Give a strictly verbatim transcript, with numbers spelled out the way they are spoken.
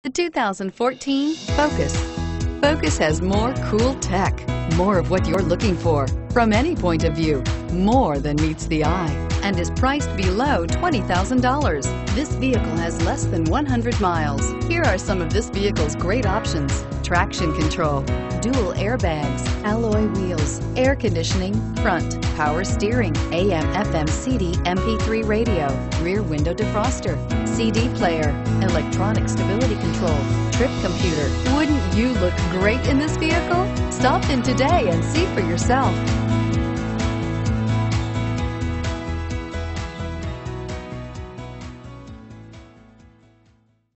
The two thousand fourteen Focus. Focus has more cool tech, more of what you're looking for. From any point of view, more than meets the eye, and is priced below twenty thousand dollars. This vehicle has less than one hundred miles. Here are some of this vehicle's great options: traction control, dual airbags, alloy wheels, air conditioning, front, power steering, A M F M C D M P three radio, rear window defroster, C D player, electronic stability control, trip computer. Wouldn't you look great in this vehicle? Stop in today and see for yourself.